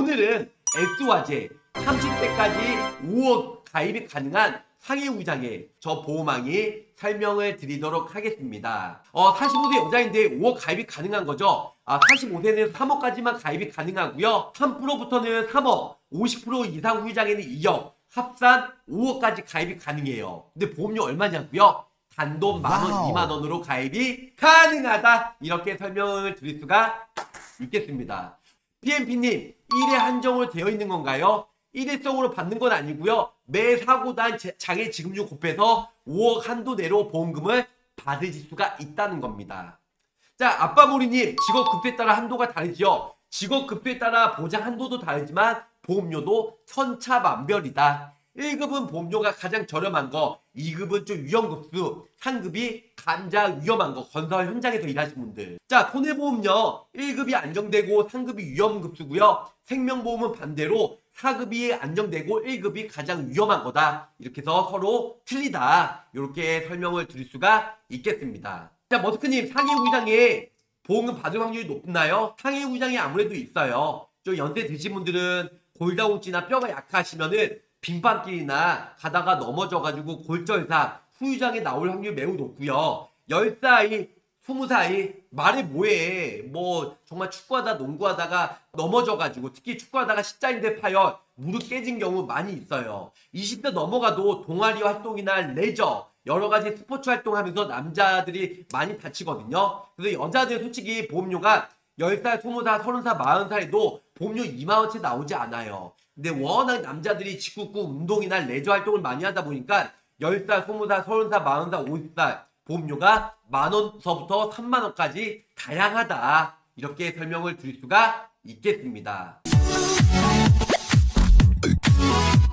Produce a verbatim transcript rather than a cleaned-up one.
오늘은 S화재 삼십 세까지 오억 가입이 가능한 상해우장의 저 보호망이 설명을 드리도록 하겠습니다. 어, 사십오 세 여자인데 오억 가입이 가능한 거죠. 아, 사십오 세는 삼억까지만 가입이 가능하고요. 삼 퍼센트부터는 삼억, 오십 퍼센트 이상 후유장에는 이억, 합산 오억까지 가입이 가능해요. 근데 보험료 얼마냐고요? 단돈 만원, 이만 원으로 가입이 가능하다. 이렇게 설명을 드릴 수가 있겠습니다. 피엠피님, 일회 한정으로 되어 있는 건가요? 일회성으로 받는 건 아니고요. 매 사고당 장애 지급률 곱해서 오억 한도 내로 보험금을 받으실 수가 있다는 겁니다. 자, 아빠모리님, 직업급수에 따라 한도가 다르죠. 직업급수에 따라 보장 한도도 다르지만 보험료도 천차만별이다. 일 급은 보험료가 가장 저렴한 거, 이 급은 좀 위험급수, 삼 급이 가장 위험한 거, 건설 현장에서 일하시는 분들. 자, 손해보험료 일 급이 안정되고 삼 급이 위험급수고요. 생명보험은 반대로 사 급이 안정되고 일 급이 가장 위험한 거다. 이렇게 해서 서로 틀리다. 이렇게 설명을 드릴 수가 있겠습니다. 자, 머스크님, 상해우장에 보험금 받을 확률이 높나요? 상해우장이 아무래도 있어요. 좀 연세 드신 분들은 골다공증이나 뼈가 약하시면은 빙판길이나 가다가 넘어져가지고 골절상, 후유장에 나올 확률이 매우 높고요. 열 살, 스무 살, 말해 뭐해. 뭐 정말 축구하다 농구하다가 넘어져가지고 특히 축구하다가 십자인대 파열, 무릎 깨진 경우 많이 있어요. 이십 대 넘어가도 동아리 활동이나 레저, 여러가지 스포츠 활동하면서 남자들이 많이 다치거든요. 그래서 여자들 솔직히 보험료가 열 살, 스무 살, 서른 살, 마흔 살에도 보험료 이만 원치 나오지 않아요. 근데 워낙 남자들이 직구구 운동이나 레저 활동을 많이 하다 보니까 열 살, 스무 살, 서른 살, 마흔 살, 오십 살 보험료가 만 원서부터 삼만 원까지 다양하다. 이렇게 설명을 드릴 수가 있겠습니다.